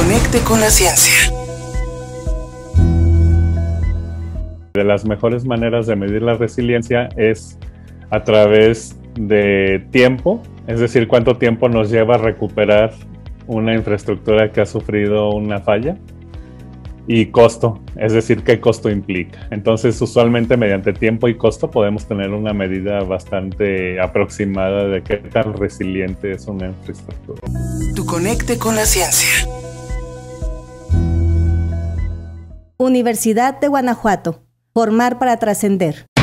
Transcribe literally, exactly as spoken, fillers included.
Conecte con la ciencia. De las mejores maneras de medir la resiliencia es a través de tiempo, es decir, cuánto tiempo nos lleva a recuperar una infraestructura que ha sufrido una falla, y costo, es decir, qué costo implica. Entonces, usualmente mediante tiempo y costo podemos tener una medida bastante aproximada de qué tan resiliente es una infraestructura. Tu Conecte con la ciencia. Universidad de Guanajuato. Formar para trascender.